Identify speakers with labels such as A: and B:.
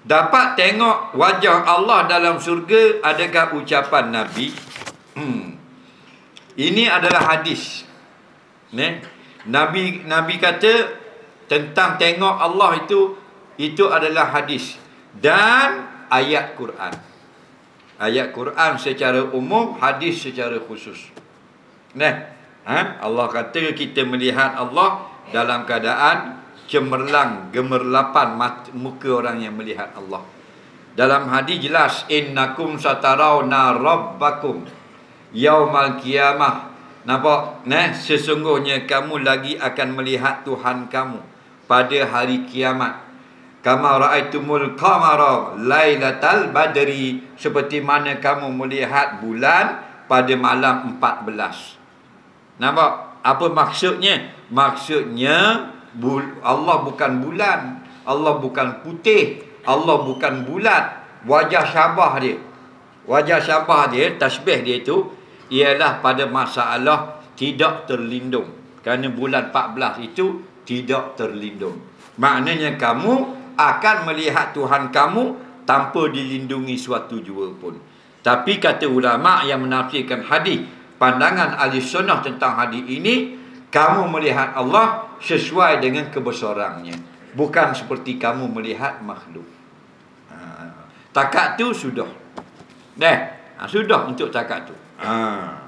A: dapat tengok wajah Allah dalam syurga, adakah ucapan Nabi? Ini adalah hadis. Nabi kata tentang tengok Allah itu adalah hadis dan ayat Quran. Ayat Quran secara umum, hadis secara khusus. Allah kata kita melihat Allah dalam keadaan cemerlang, gemerlapan muka orang yang melihat Allah. Dalam hadis jelas, innakum satarawna rabbakum yaumal qiyamah. Nampak? Sesungguhnya kamu lagi akan melihat Tuhan kamu pada hari kiamat. Kama ra'aitumul qamara lailatal badri, seperti mana kamu melihat bulan pada malam 14. Nampak? Apa maksudnya? Maksudnya Allah bukan bulan, Allah bukan putih, Allah bukan bulat. Wajah syabah dia, tasbih dia itu ialah pada masalah tidak terlindung. Kerana bulan 14 itu tidak terlindung. Maknanya kamu akan melihat Tuhan kamu tanpa dilindungi suatu jua pun. Tapi kata ulama yang menafsirkan hadis, pandangan ahli sunnah tentang hadis ini, kamu melihat Allah sesuai dengan kebesarannya, bukan seperti kamu melihat makhluk. Takat tu sudah. Sudah untuk takat tu.